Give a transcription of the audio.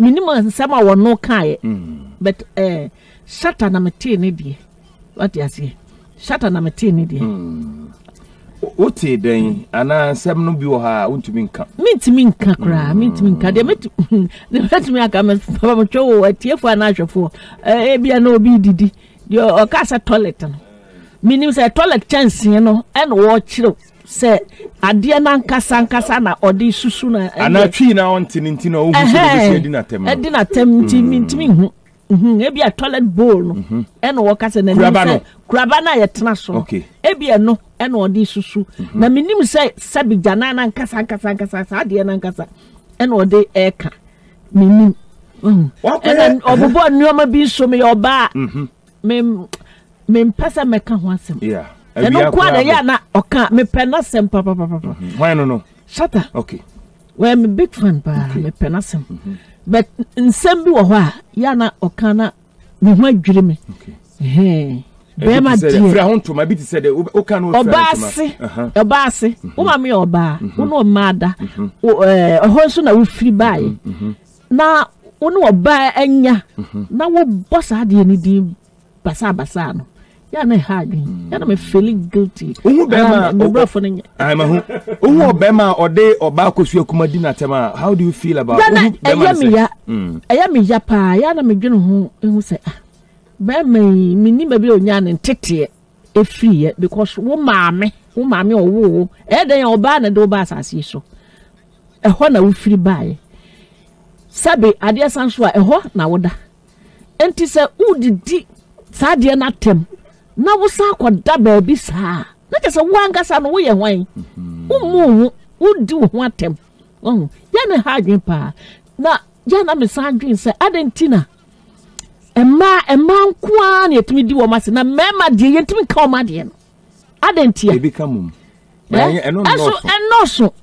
minimum sama wo no kai but Shatta na mete ne die what you say Shatta na mete ne die Oti den ana sem no bi wo ha untumi nka mintimi nka kra mintimi nka de metumi aka me papa mo two atiefo ana ahwefo bia na obi didi de o ka sa toilet no minim say toilet chance no en wo kire se ade na nkasa na odi susu na ana twi na on tinintino o hu so be di na tem mintimi hu ebia toilet bowl no en wo ka se na kuraba na ye tena so ebia no en odi susu na minim say sabi jana na nkasa ade na nkasa en odi eka minim en obobo nneoma bi so me oba me mpasa meka ho asem eno kwa da ya na oka me pena sem papa why no Shatta okay well me big fan pa me pena sem but nsem bi wo ho a ya na oka na me ho adwire me be ma die fra ho to ma bi ti said o kan o fra oba ase wo ma me oba wo no mada ho so na wo free buy na wo no oba anya na wo boss ade ni di basa no ya na hardin ya na me feeling guilty ohu be ma I ma hu ohu be ma ode oba kosu akuma di na tema how do you feel about eya me ya pa ya na me dwene ho ehu se be ma mini ma bi onya ne tete e free because wo maame owo den oba na do ba asase so ho na wo free buy sabe ade sanso ho na woda enti se udidi saade na tem na wo sa akoda ba bi saa na je se wo angasa no wo ye hwan wo di wo ho atem ya na ha adwen pa na ya na me sa adwen se adentina emma nkwa na etimi di wo mase na mema de yentimi ka o ma de no adentia e bi ka mum eno so